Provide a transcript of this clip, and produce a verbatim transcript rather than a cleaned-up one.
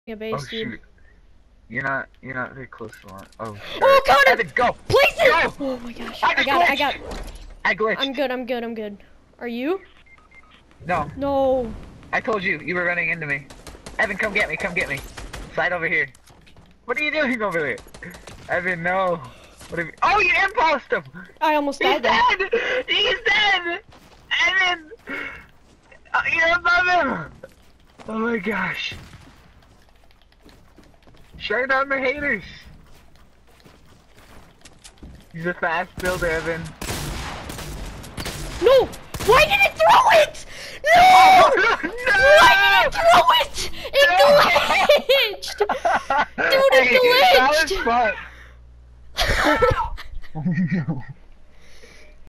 Yeah, base, Oh dude. shoot. You're not, you're not very close to one. Oh, Oh, got him! Evan, go! Place it! Go! Oh my gosh. I, I got it, I got it. I glitched. I'm good, I'm good, I'm good. Are you? No. No. I told you, you were running into me. Evan, come get me, come get me. Slide over here. What are you doing over there? Evan, no. What have you... Oh, you impulsed him! I almost He's died there. dead! He's dead! Evan! Oh, you're above him! Oh my gosh. Shut down the haters. He's a fast builder, Evan. No! Why did it throw it? No! No! Why did it throw it? It glitched! Dude, it Hey, glitched! that was fun. Oh no.